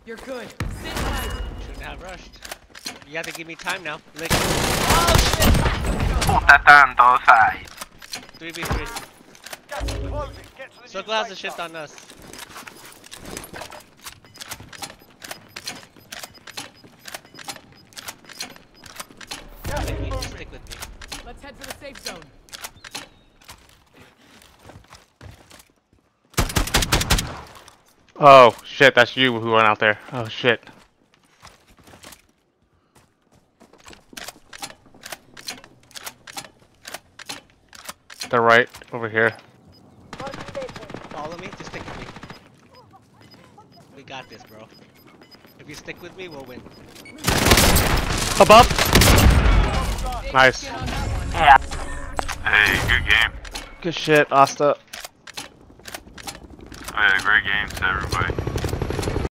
You're good. Sit tight. Shouldn't have rushed. You have to give me time now. Like, Oh shit! Puta, están todos ahí. 3v3. Circle has a shift on us. Just stick with me. Let's head for the safe zone. Oh shit, that's you who went out there. Oh shit. They're right over here. Follow me, just stick with me. We got this, bro. If you stick with me, we'll win. Above. Nice. Yeah. Hey, good game. Good shit, Asta. Oh yeah, great game to everybody.